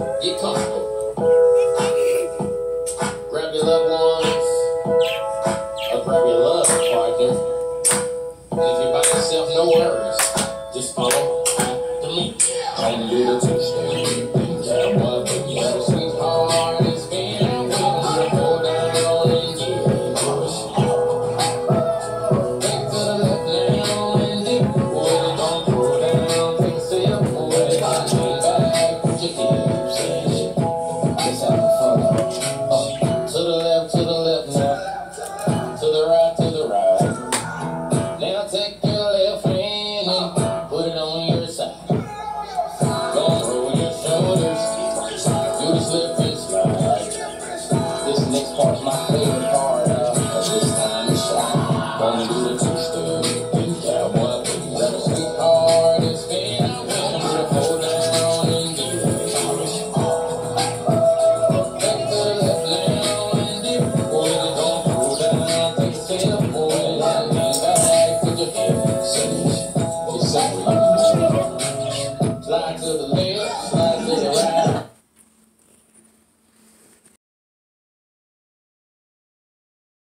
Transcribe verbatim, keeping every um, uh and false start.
Get comfortable. Grab your loved ones. Or grab your love partner. If you're by yourself, no worries. Just follow after me. Don't do the two-step. That one thing you got a sweetheart is being willing to go down and get yours. Back to the left now and dip. Boy, don't go down. Take a step. Boy, lean back. Put your hips in. Just have fun. Up to the left, to the left now. To the right, to the right. Now take